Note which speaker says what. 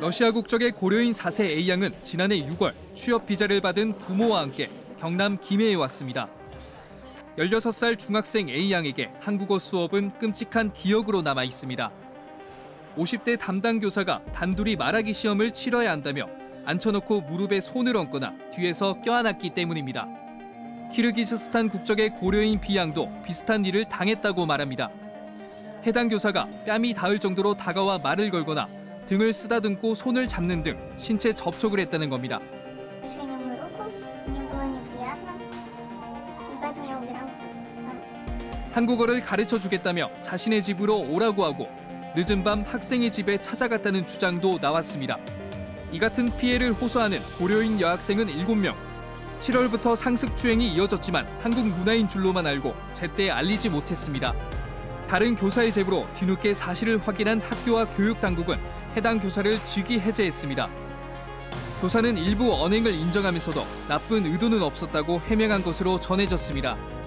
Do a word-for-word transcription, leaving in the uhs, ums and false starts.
Speaker 1: 러시아 국적의 고려인 사 세 A양은 지난해 유월 취업 비자를 받은 부모와 함께 경남 김해에 왔습니다. 열여섯 살 중학생 A양에게 한국어 수업은 끔찍한 기억으로 남아 있습니다. 오십 대 담당 교사가 단둘이 말하기 시험을 치러야 한다며 앉혀놓고 무릎에 손을 얹거나 뒤에서 껴안았기 때문입니다. 키르기즈스탄 국적의 고려인 B양도 비슷한 일을 당했다고 말합니다. 해당 교사가 뺨이 닿을 정도로 다가와 말을 걸거나 등을 쓰다듬고 손을 잡는 등 신체 접촉을 했다는 겁니다. 한국어를 가르쳐 주겠다며 자신의 집으로 오라고 하고 늦은 밤 학생의 집에 찾아갔다는 주장도 나왔습니다. 이 같은 피해를 호소하는 고려인 여학생은 일곱 명. 칠월부터 상습 추행이 이어졌지만 한국 문화인 줄로만 알고 제때 알리지 못했습니다. 다른 교사의 제보로 뒤늦게 사실을 확인한 학교와 교육당국은 해당 교사를 직위 해제했습니다. 교사는 일부 언행을 인정하면서도 나쁜 의도는 없었다고 해명한 것으로 전해졌습니다.